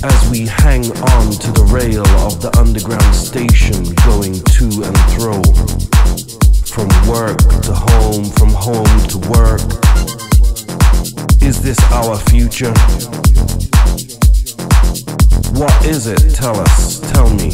as we hang on to the rail of the underground station, going to and fro, from work to home, from home to work. Is this our future? What is it? Tell us, tell me.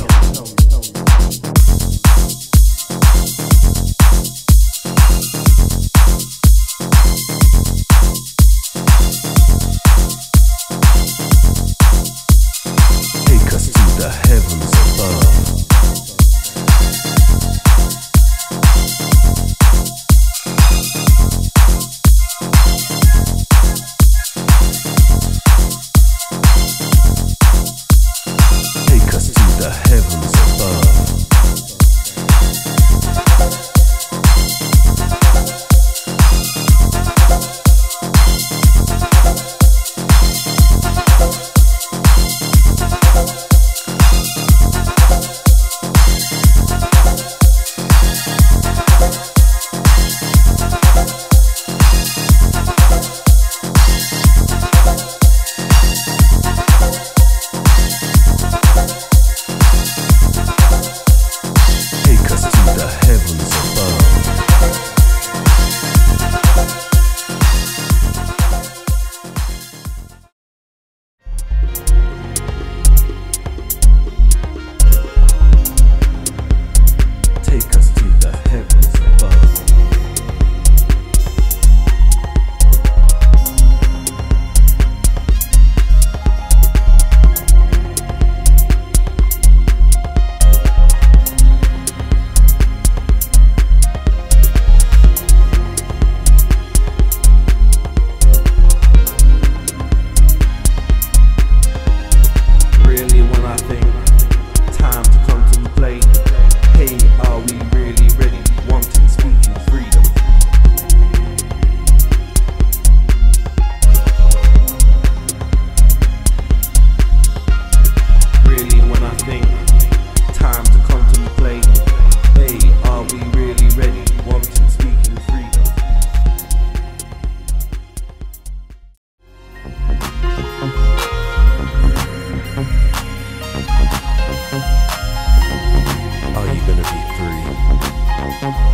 Are you gonna be free?